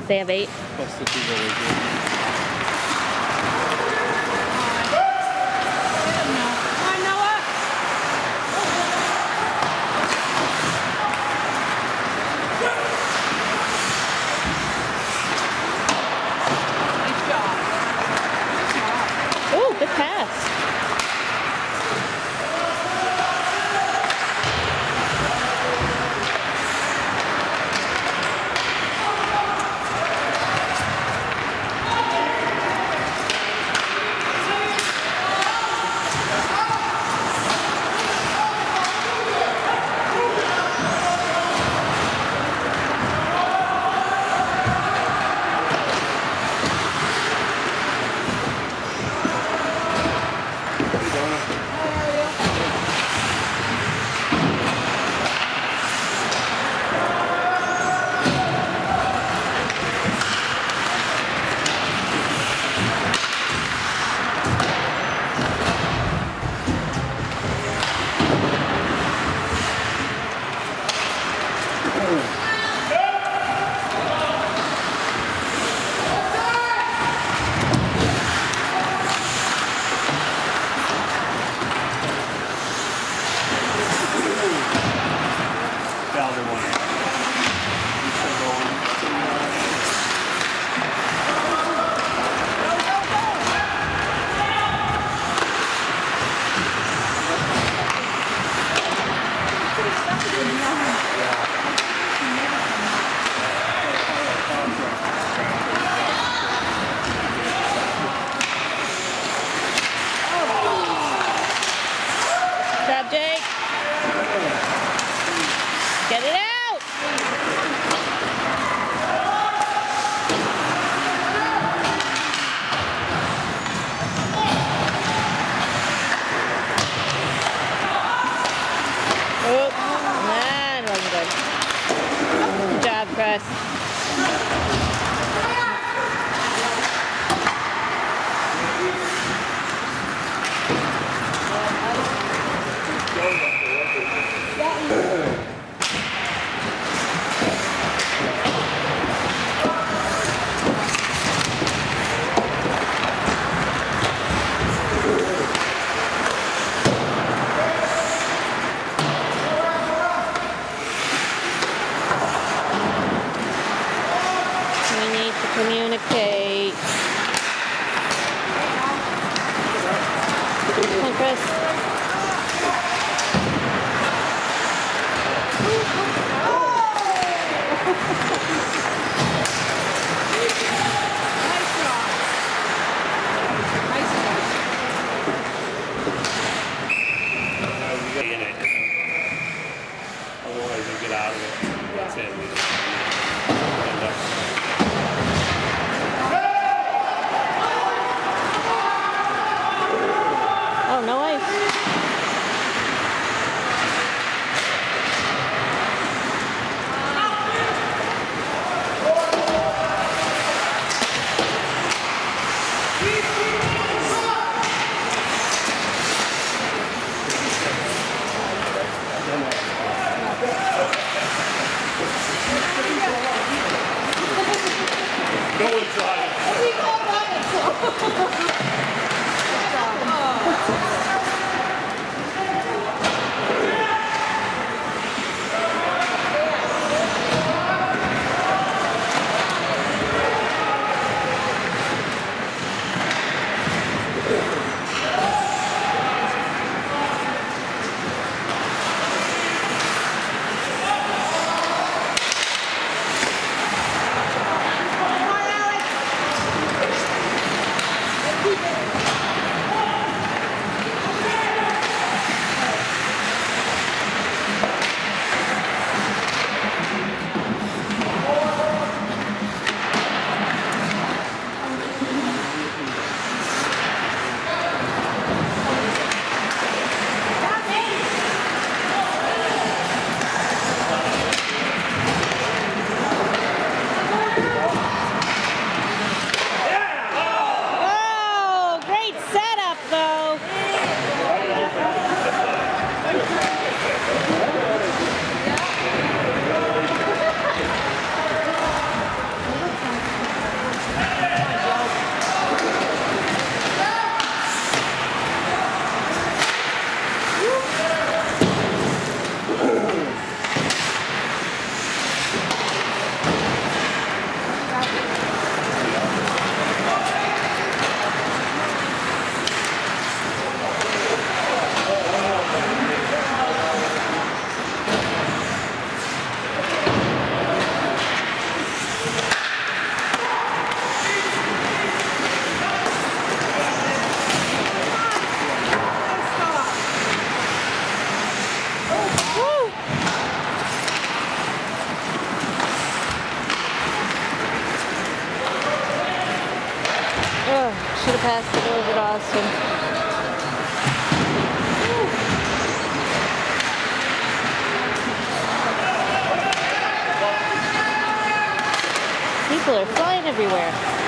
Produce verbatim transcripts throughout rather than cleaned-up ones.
They have eight. Plus the two villagers. Oh, good pass. Jake. Get it out. Oh, that wasn't good. Good job, Chris. Communicate. Come on, Chris. Otherwise, you get out of it. That's it. Oh, no ice. No one tried. Keep it. should have passed it over to Austin. People are flying everywhere.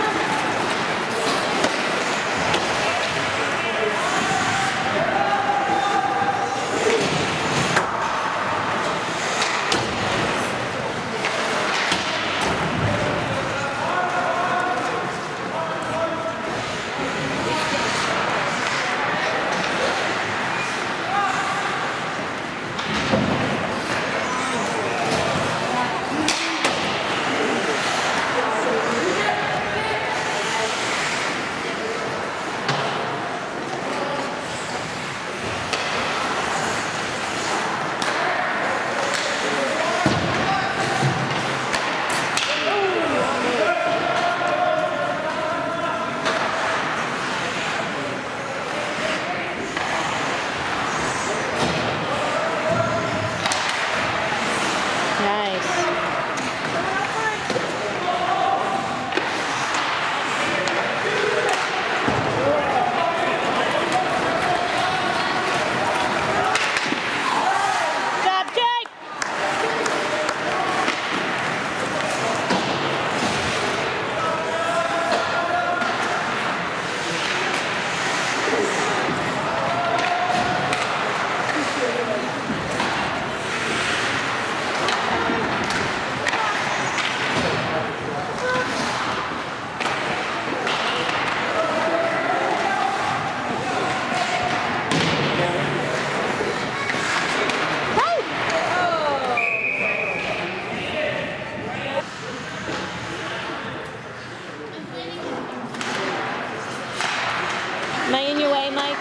Am I in your way, Mike?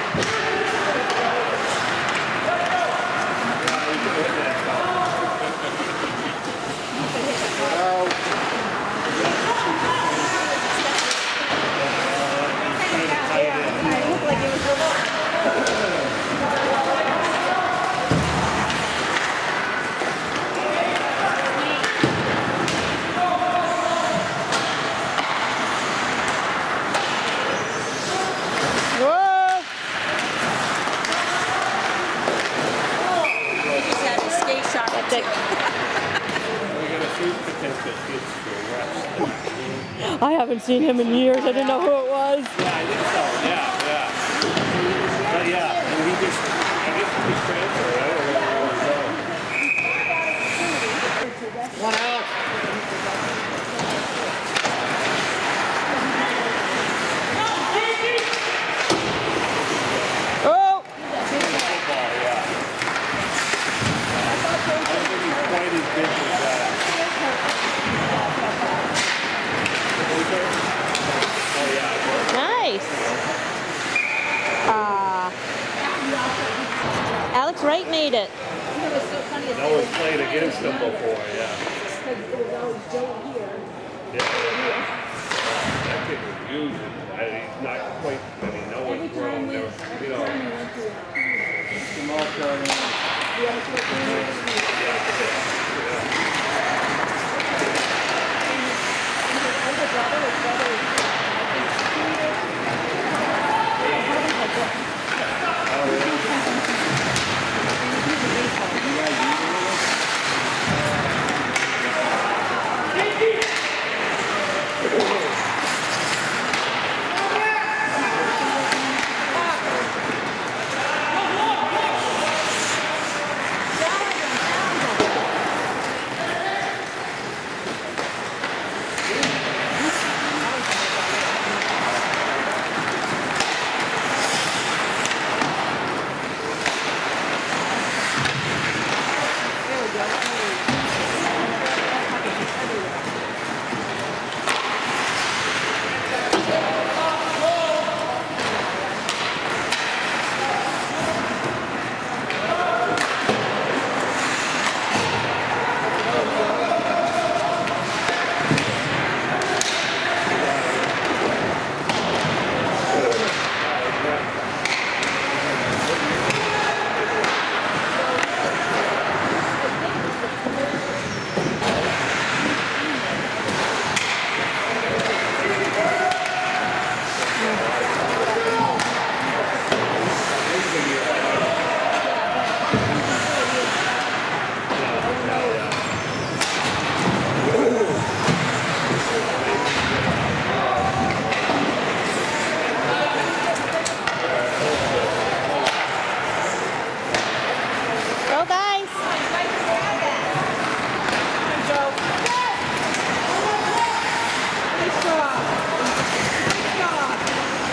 I haven't seen him in years. I didn't know who it was. Yeah, I think so. Yeah, yeah. But yeah, and he just, I guess he just transferred. I don't know where he was. One out. Oh! Football, yeah. I don't think he's quite as big as that. Nice. Uh, Alex Wright made it. No one's played against him before, yeah. Yeah. That kid was huge. And he's not quite, I mean, no one's grown there. You know.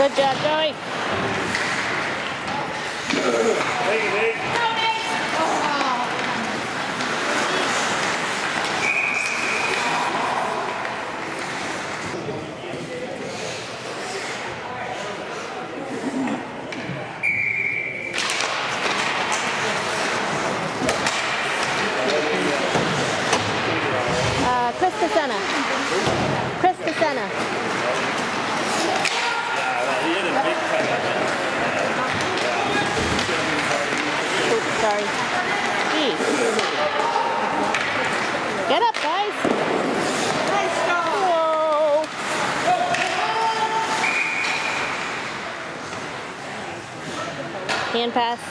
Good job, Joey. Hey, Nate. Uh, Chris Casena. Chris Casena. Oops, sorry. Jeez. Get up, guys. Whoa. Hand pass.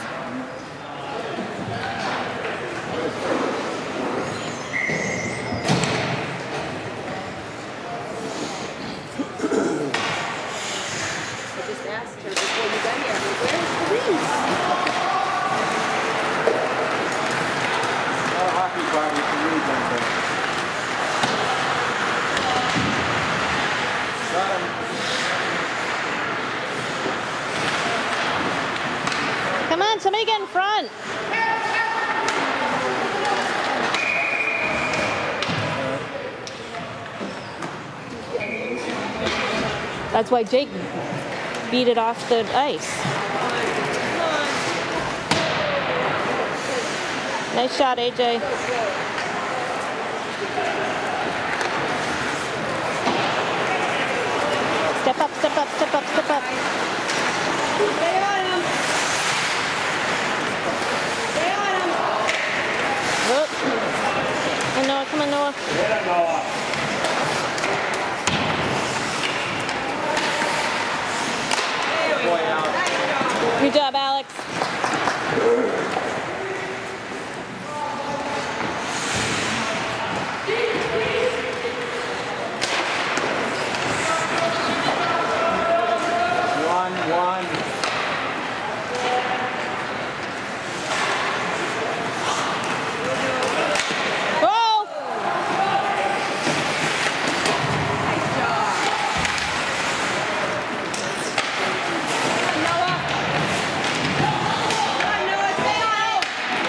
Asked her before you got here, where's Louise? Not a hockey party for me, Gunther. Got him. Come on, somebody get in front. That's why Jake beat it off the ice. Nice shot, A J. Step up, step up, step up, step up. Stay on him. Stay on him. Oh. Come on, Noah, come on, Noah. Yeah, Noah. Boy out. Good job, Alex. One, one. Oh! Noah. Come on, Noah, stay on it.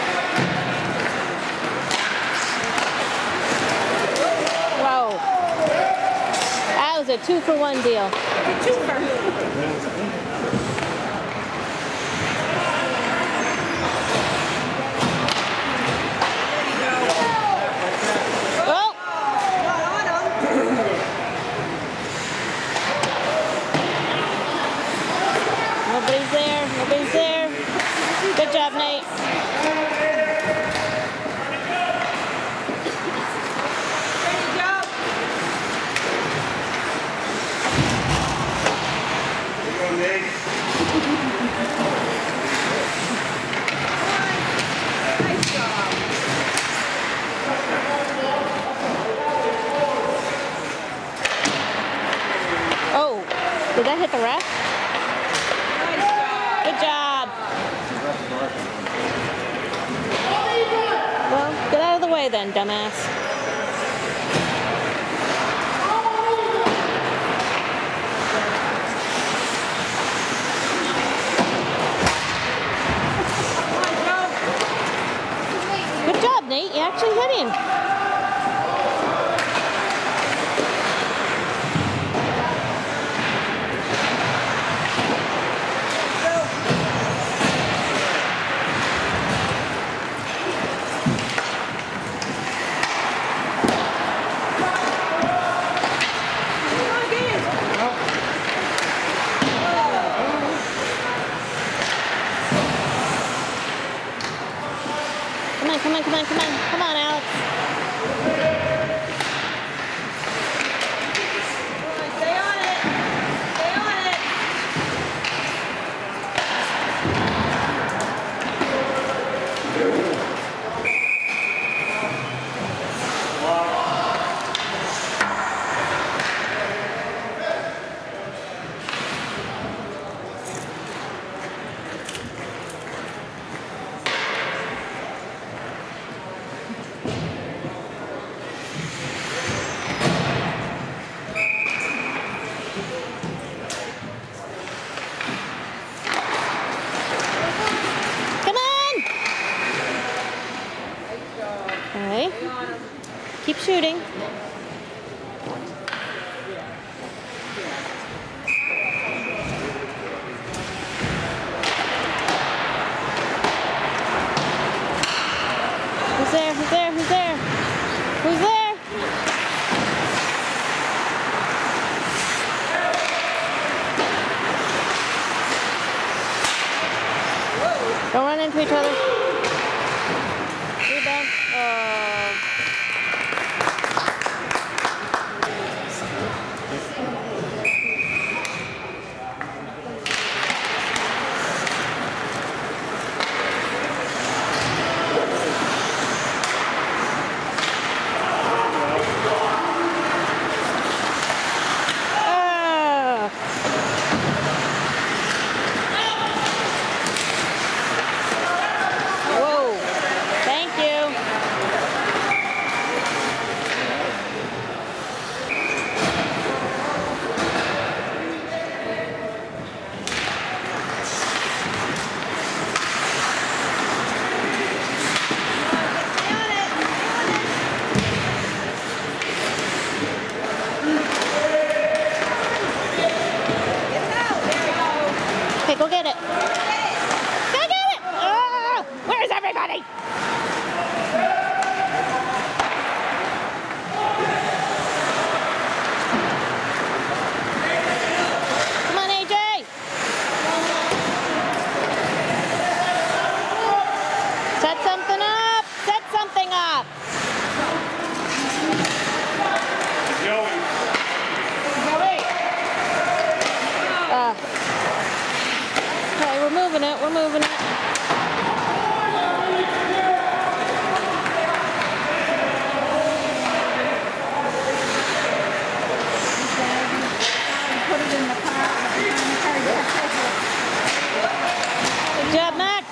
Whoa. That was a two for one deal. Two for Oh! Not on him. Nobody's there. Nobody's there. Good job, Nate. Ready, Joe? Here you go, Nate. Nice job. Oh, did that hit the ref? Nice job. Good job. Well, get out of the way then, dumbass. Good job, Nate. You actually hit him. shooting. Who's there? Who's there? Who's there? Who's there? Don't run into each other. Rebound. Oh. Okay, go get it. Go get it! Oh, where's everybody? Come on, A J. Set something up. Set something up. Joey. Uh, okay, we're moving it. We're moving it. Good job, Mac.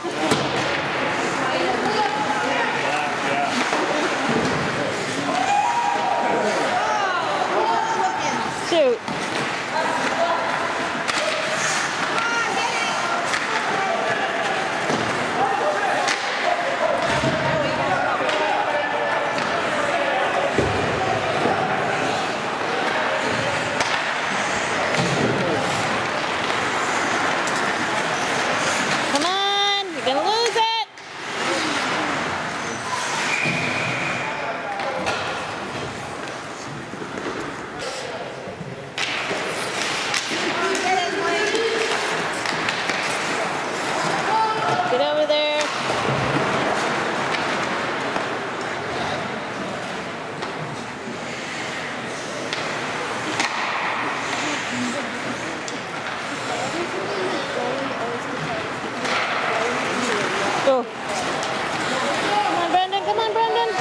Shoot. Come on, you're gonna lose it. Get over there. Go. Come on, Brendan. Come on, Brendan.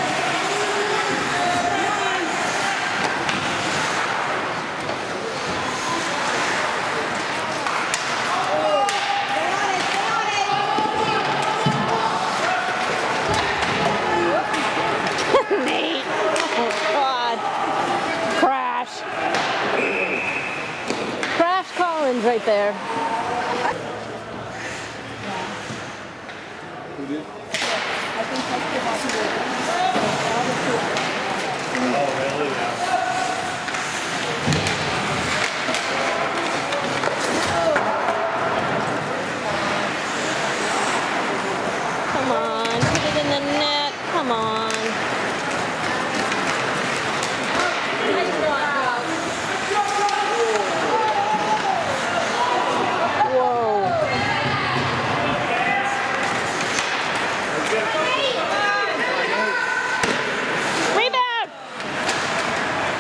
Nate. Oh, God. Crash. Crash Collins right there. Who did? Oh, really? Yeah. Come on. Put it in the net. Come on. Whoa. Rebound!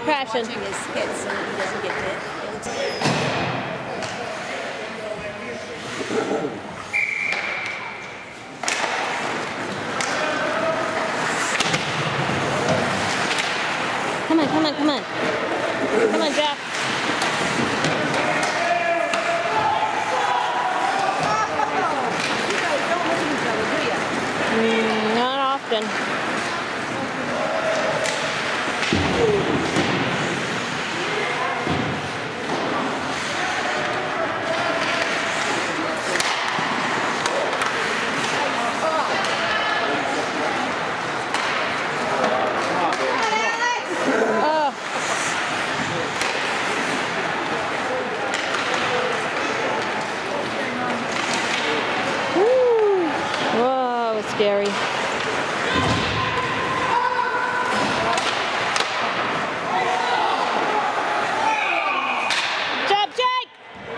crashing. Watching his hits so that he doesn't get hit. Come on, come on, come on. Come on, Jeff. You guys don't look at each other, do you? Mm, not often. Oh. Woo. Whoa, scary. Job, Jake!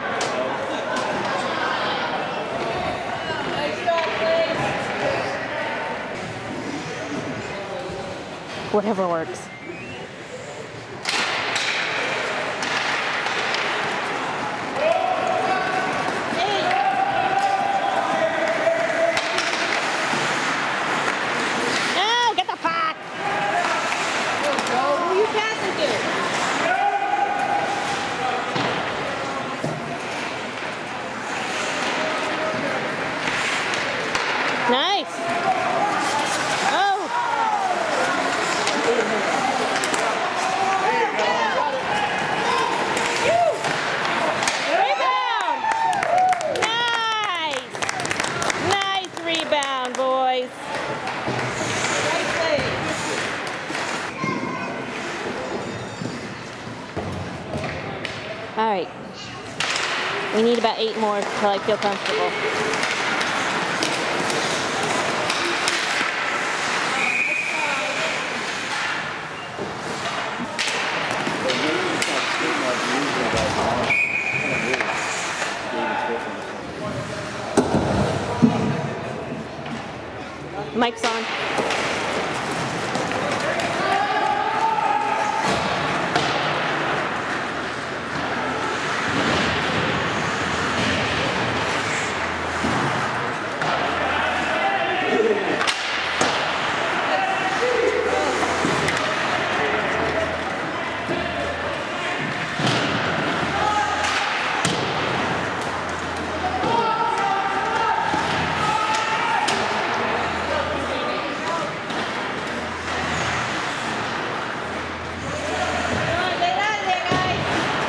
Nice job, please. Whatever works. No, get the puck! Go. Who you passing to? Nice. Oh. Rebound. Nice. Nice rebound, boys. Right leg. All right. We need about eight more till I feel comfortable. Mic's on. Come on, get out of there, guys.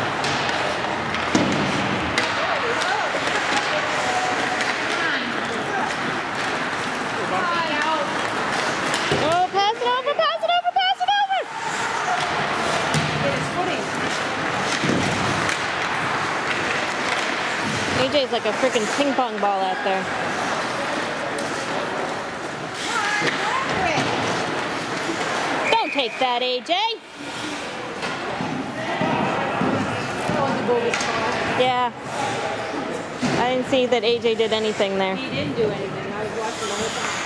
Come on, out. Oh, pass it over, pass it over, pass it over! Get his footing. A J's like a freaking ping pong ball out there. Don't take that, A J. Yeah. I didn't see that A J did anything there. He didn't do anything. I was watching the whole time.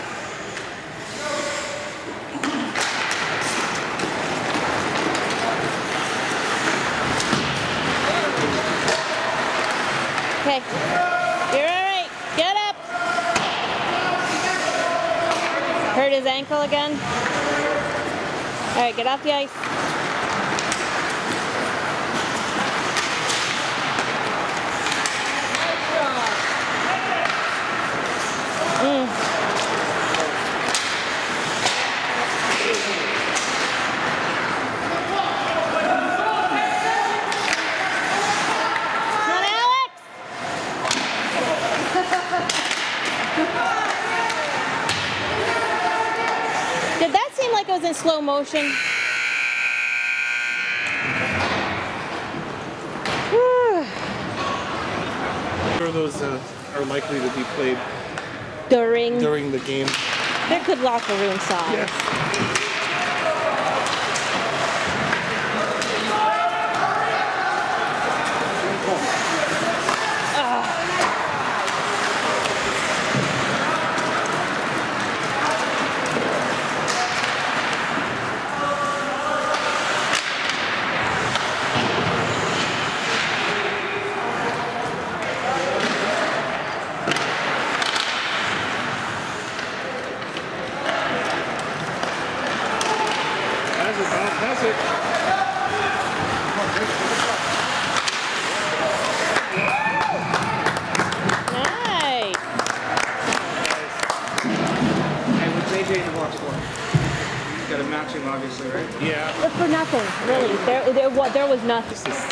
Okay. You're all right. Get up. Hurt his ankle again? All right, get off the ice. Mm. Come on, Alex. Did that seem like it was in slow motion? Whew. Sure those uh, are likely to be played During, during the game. they're good locker room songs. Yes. Pass it, Bob. Pass it. Nice. Hey, what's A J in the box for? Got a matching, obviously, right? Yeah. But for nothing, really. There, there, what, there was nothing. This is.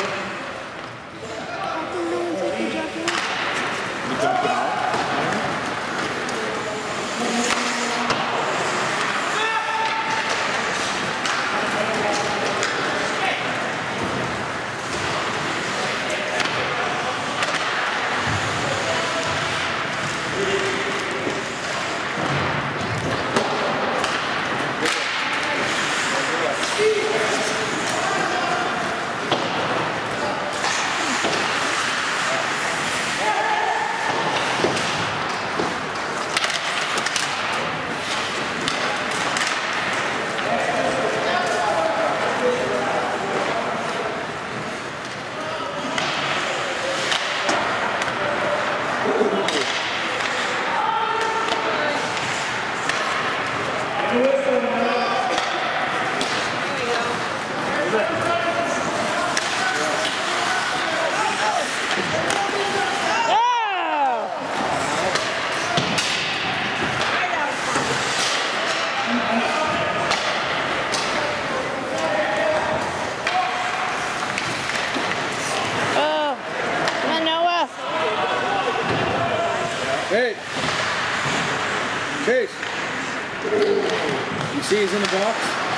Hey! Chase! You see he's in the box?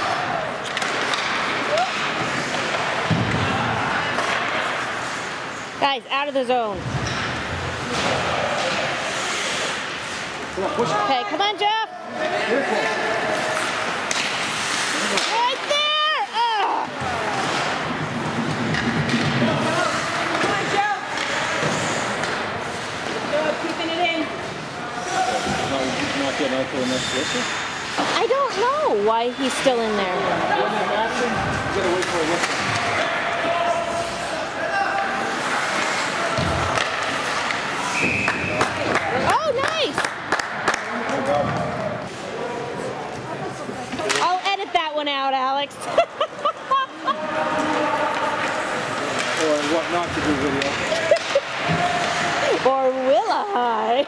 Guys, out of the zone. Come on, push it. Okay, come on, Jeff. Careful. Right there. Oh. Come on, Joe. Good, keeping it in. No, he's not getting out for the next whistle. I don't know why he's still in there. When they're matching, you gotta wait for a whistle. Oh, nice. I'll edit that one out, Alex. Or what not to do video. Or will I?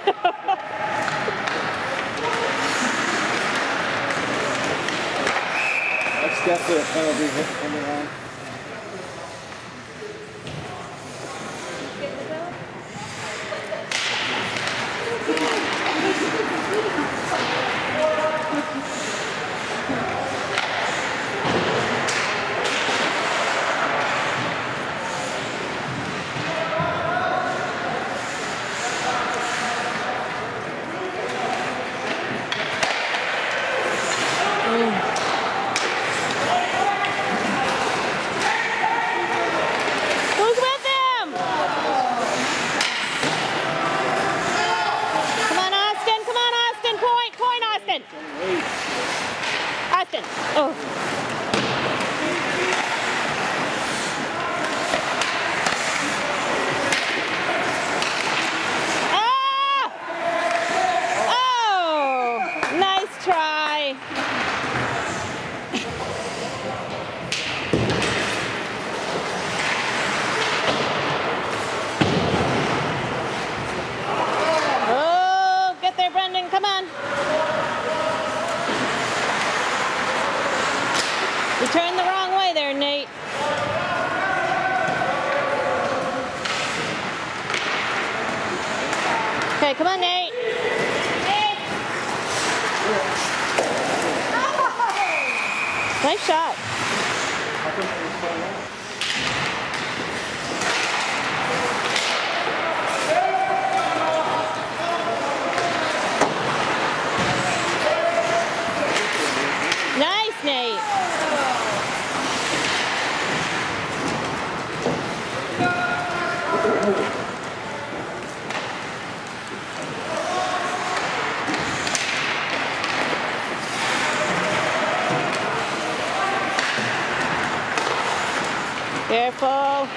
That's definitely a penalty hit coming on. Who's with him? Come on, Austin. Come on, Austin. Point. Point, Austin. Austin. Oh. Ah! Oh! Nice try. Oh, get there, Brendan. Come on. You turned the wrong way there, Nate. Okay, come on, Nate. Nice shot. Nice, Nate. Careful.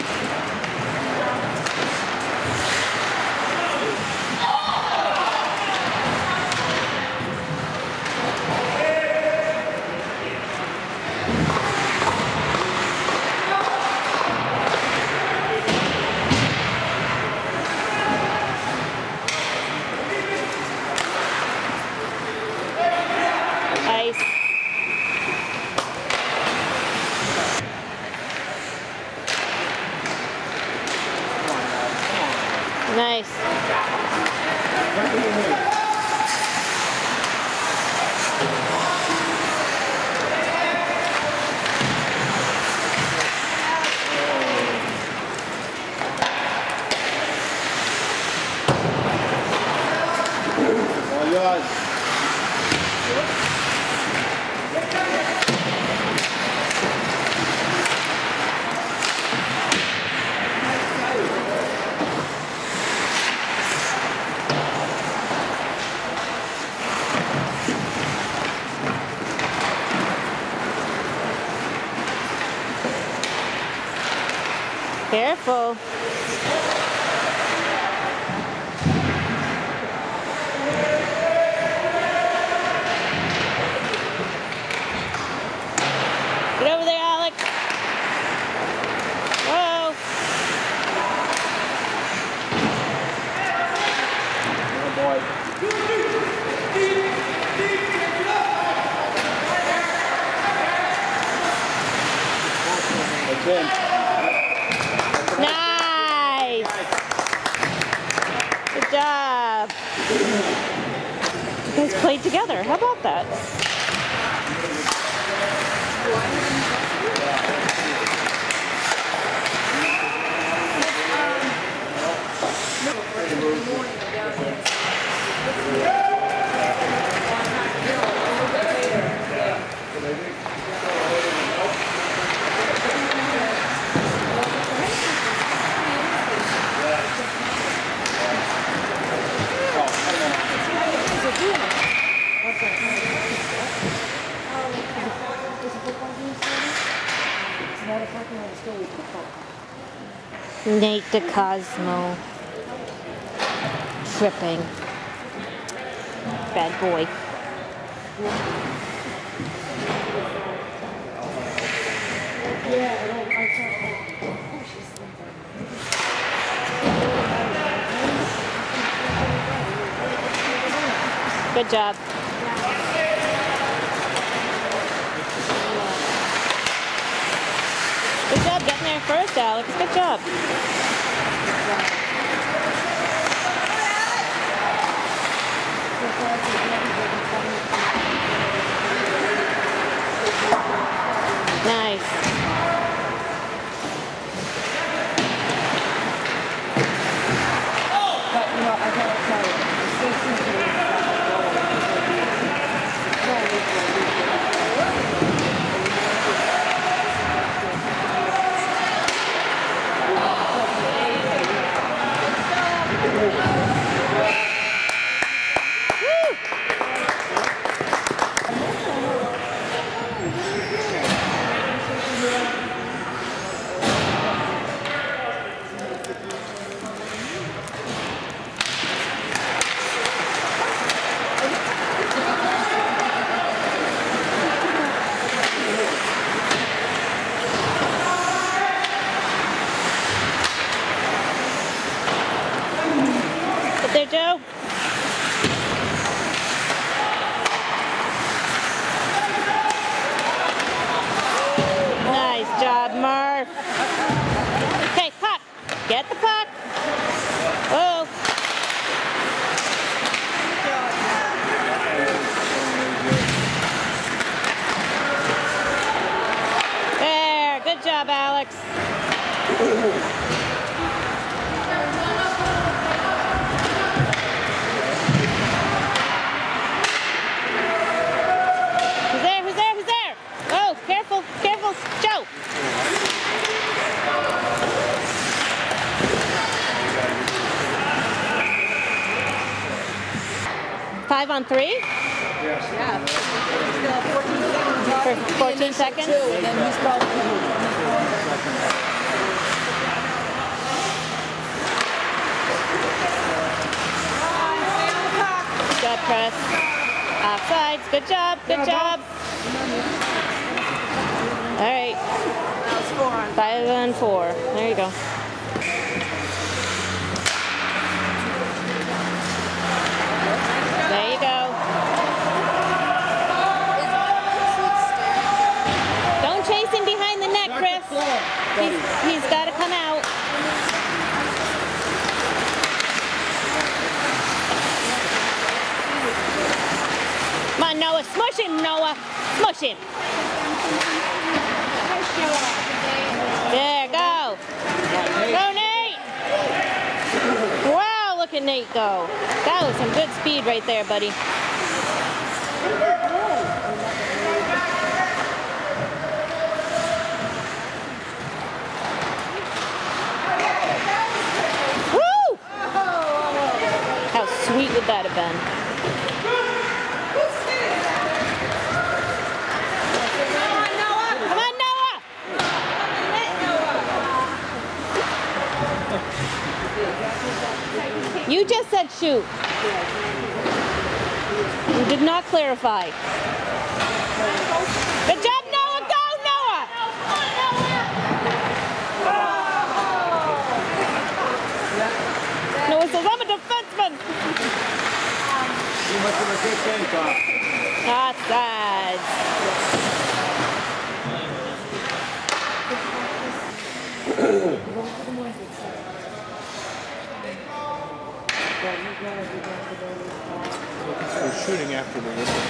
Careful. Get over there, Alex. Whoa. Oh boy. That's in. Nice. Good job. You guys played together. How about that? Nate DeCosmo. Tripping. Bad boy. Good job. Good job getting there first, Alex. Good job. Nice. But, you know, I gotta tell you, the system is Up there, Joe. Nice job, Murph. Okay, puck. Get the puck. Whoa. There. Good job, Alex. Joe! Five on three? Yes. Yeah. Still fourteen seconds off. For fourteen seconds? Two, and then he's probably Good job, Chris. Offsides. Good job. Good job. All right. That's four on Five on four. There you go. There you go. Don't chase him behind the net, Chris. He's, he's got to come out. Come on, Noah. Smush him, Noah. Smush him. There, go. Go, Nate. Wow, look at Nate go. That was some good speed right there, buddy. Woo! How sweet would that have been? just said shoot. You did not clarify. Good job, Noah. Go, Noah. Noah says, I'm a defenseman. You must have a good game, Tom. Offsides. We're shooting after the whistle.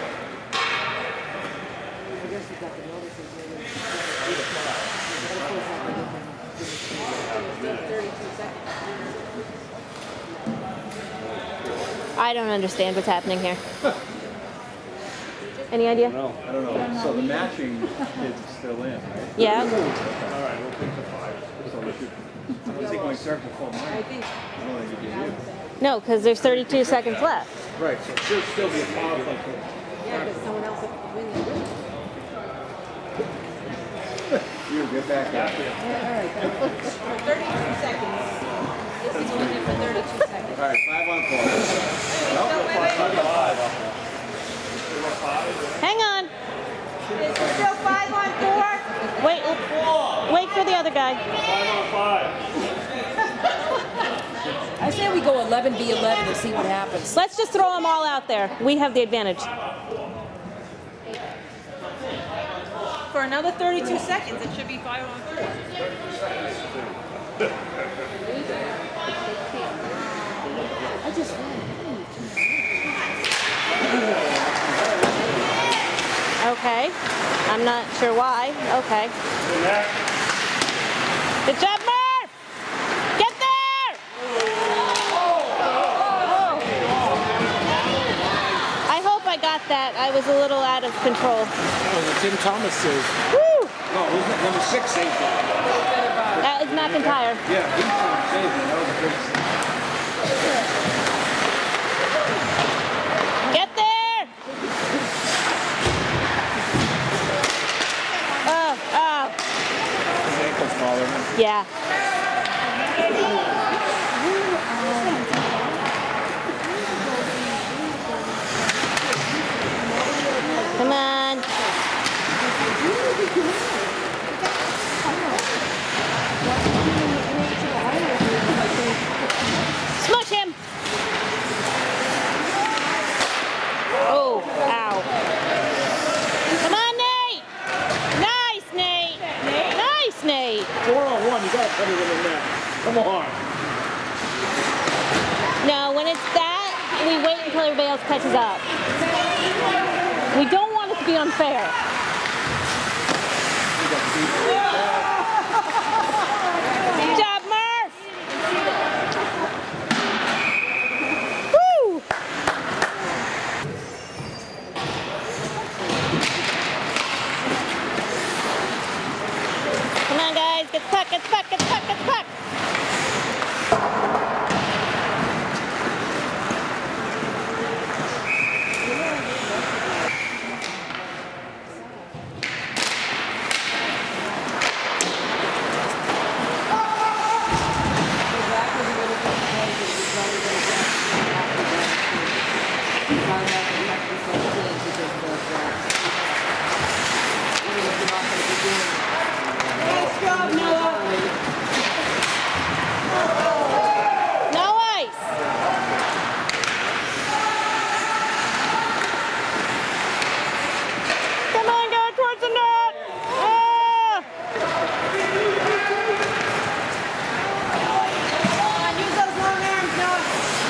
I don't understand what's happening here. Any idea? No, I don't know. So the matching is still in, right? Yeah. All right, we'll take the five. So we should, is he going to serve the full money? I think. I don't think he did. No, because there's thirty-two seconds left. Right, so it should still be a foul. Yeah, but someone else will win the win. You get back out. For thirty-two seconds. This is only for thirty-two seconds. All right, five on four. No, wait, wait, wait. Hang on. Is it still five on four? Wait. Wait for the other guy. Five on five. I say we go eleven v eleven and see what happens. Let's just throw them all out there. We have the advantage. For another thirty-two seconds, it should be five on four. I just Okay. I'm not sure why. Okay. Good job, Murph! Get there! Oh. I hope I got that. I was a little out of control. That was a Tim Thomas save. Woo! No, who's that? Number six saved that. That is McIntyre. Yeah, he's saved it. That was a good save. Get there! Oh, oh. His ankle's bothering him. Yeah. Come on. Smush him. Oh, ow. Come on, Nate. Nice, Nate. Nice, Nate. Four on one, you got to put it in the net. Come on. No, when it's that, we wait until everybody else catches up. We don't want it to be unfair. Good job, Murph! Woo! Come on, guys. Get the puck, get the puck, get the puck, get the puck. Nice job, Noah. No ice. Come on, go towards the net. Ah! Come on, use those long arms, Noah.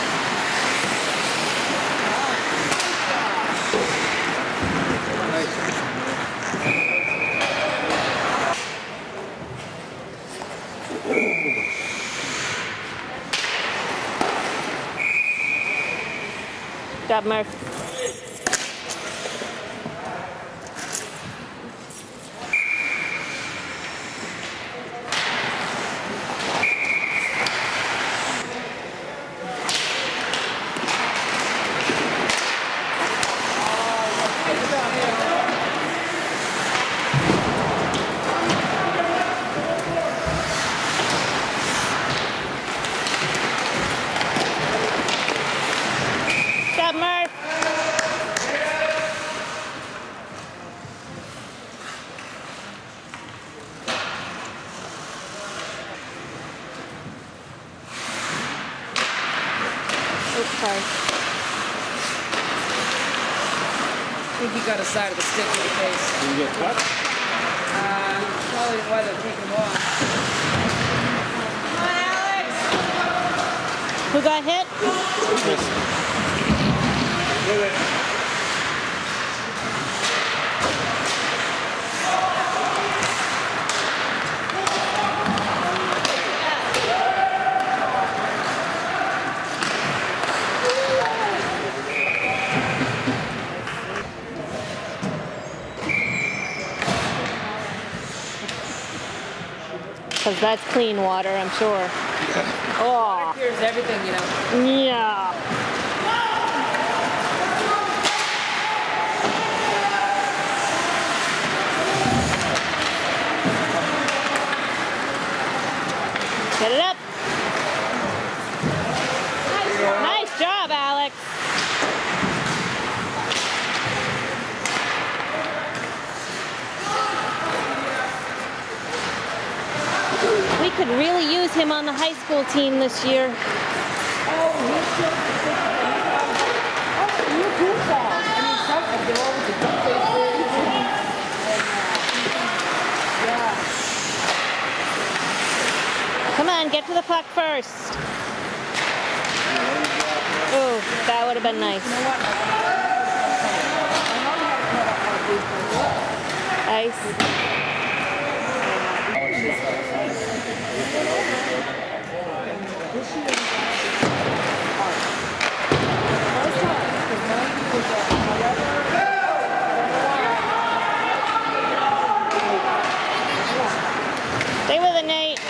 Good job, Murph. sorry. I think he got a side of the stick to the face. Did you get cut? Uh, probably why they're taking him off. Come on, Alex! Who got hit? With it. Because that's clean water, I'm sure. Oh, Here's everything, you know. yeah. Get it up. Nice job, Alex. We could really use him on the high school team this year. Oh, he's just oh, you're goofball. I mean, some of them always the good faces. And, uh, yeah. Come on, get to the puck first. Oh, that would have been nice. You know what? I know how to put up our Ice. Stay with it, Nate.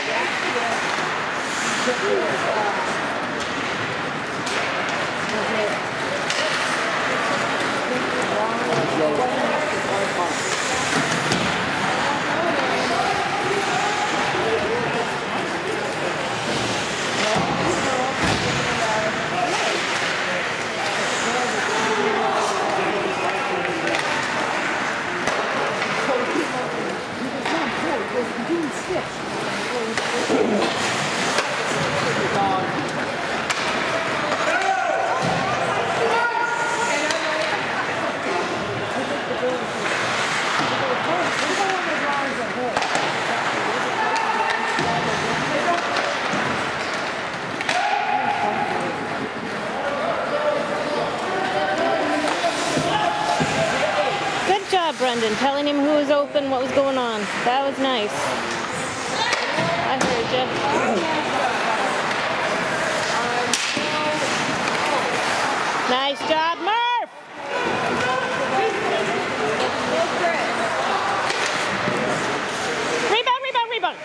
Good job, Brendan, telling him who was open, what was going on. That was nice. I heard you. Nice job, Murph! Rebound, rebound, rebound!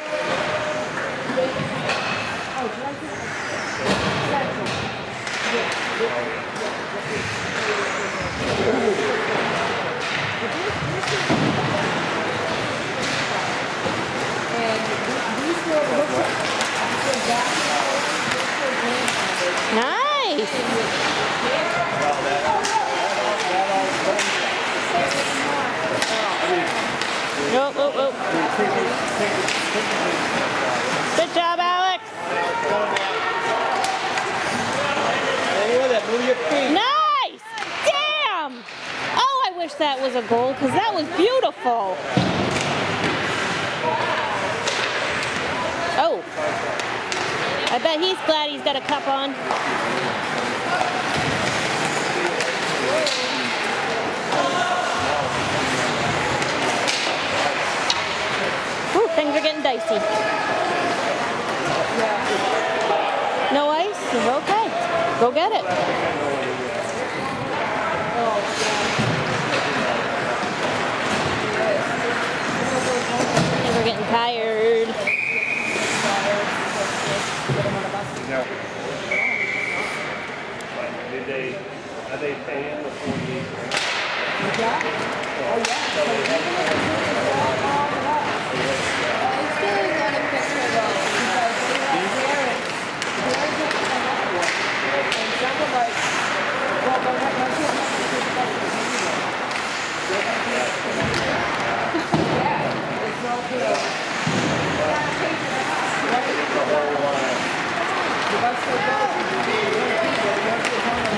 Nice! Oh, oh, oh. Good job, Alex. Nice! Damn! Oh, I wish that was a goal because that was beautiful. Oh. I bet he's glad he's got a cup on. Ooh, things are getting dicey. No ice? Okay. Go get it. We're getting tired. No. Did they, are they paying the forty-eight grand? Yeah? Oh, yeah. So we're going to all it up. It's really not a picture, though, because they have Derek. Derek is an network. And some of like, well, but what was it? Yeah, it's all good. The bus will go.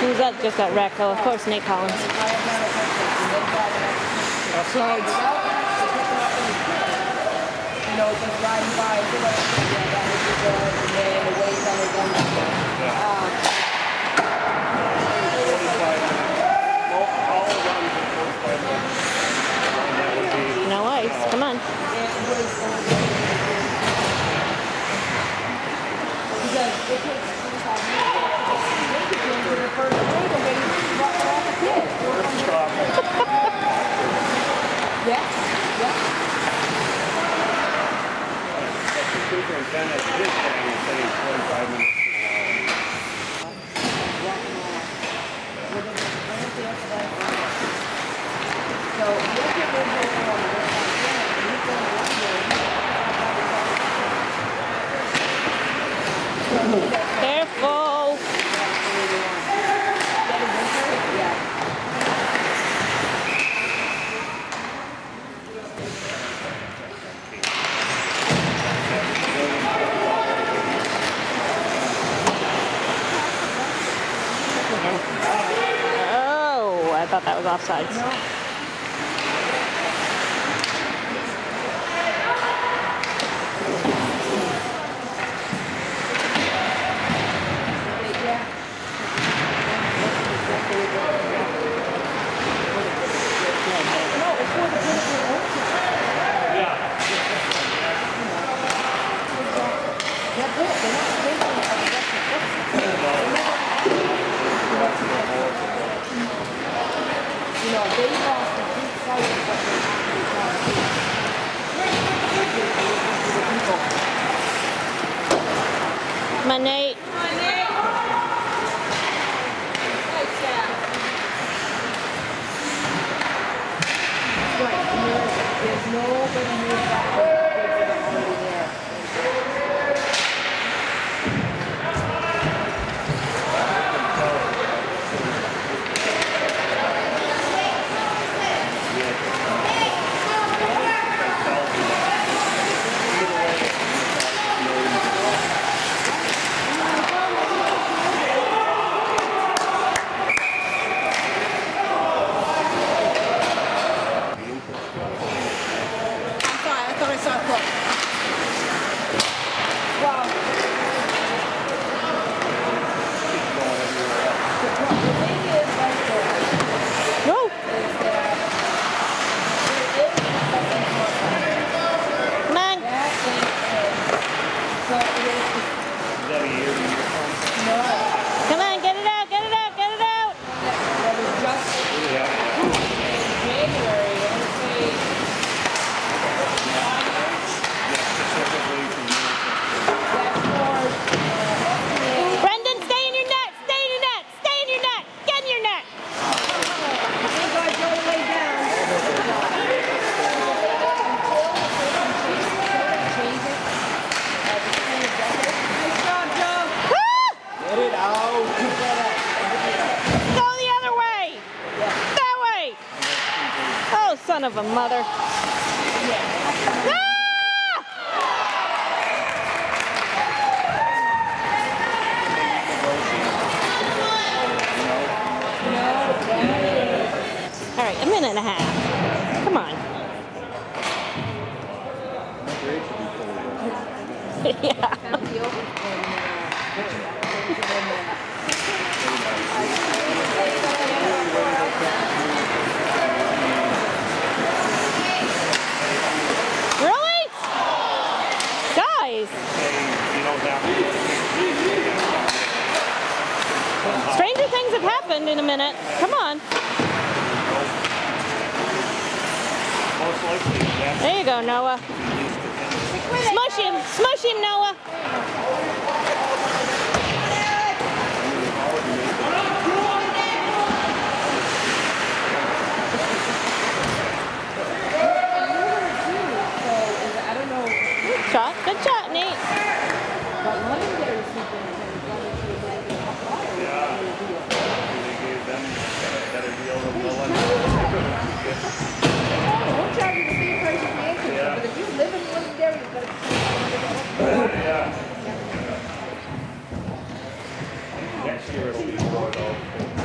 Who's that just got wrecked? Oh, of course, Nate Collins. Offsides. You know, just riding by, you know, yeah, that would be good, and then the way that was done. Um, forty-five minutes. Well, all runs in forty-five minutes. That would be, No ice. Come on. it was because it takes twenty-five minutes. They could get into the first grade and they brought all the kids. Yeah, yeah. superintendent did say he said he's forty-five minutes. So, look at Careful. Oh, I thought that was offsides. You know, they lost a big fight, but they actually Come on, Nate. Come on, Nate. Nice job. Right, and there's, there's nobody here back there. There's nobody there. Come on, get it out, get it out, get it out. Brendan, stay in your net, stay in your net, stay in your net, get in your net. Get it out. Go the other way. That way. Oh, son of a mother. Ah! All right, a minute and a half. Come on. Yeah. Really? Guys. Stranger things have happened in a minute. Come on. Most likely, yes. There you go, Noah. Smush him. Smush him, Noah. Shot. Good shot, Nate. We'll charge you the same price as the acres, but if you live in Londonderry, you've got to Next year it'll be brought out.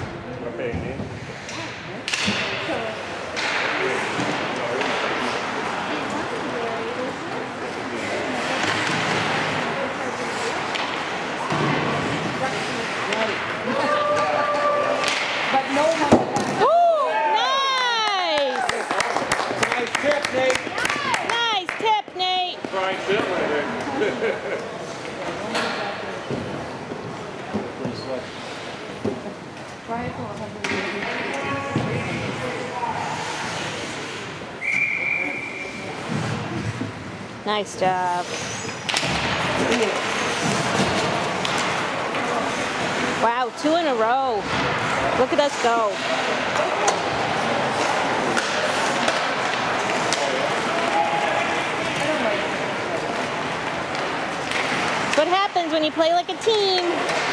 Brian for one hundred. Nice job. Wow, two in a row. Look at us go. What happens when you play like a team?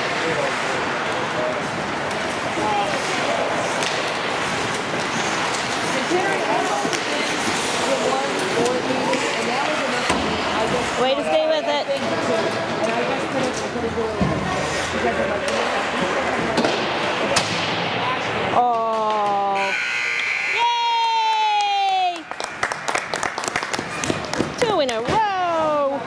Way to stay with it. Oh. Yay! Two in a row.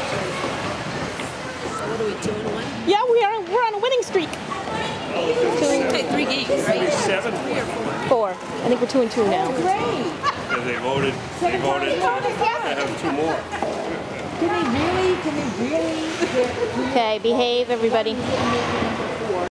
So what are we, two and one? Yeah, we are. We're on a winning streak. Okay, three games, right? Seven. Four. I think we're two and two now. Great. Because they voted, they voted to have two more. Can they really, can they really get Okay, behave, everybody.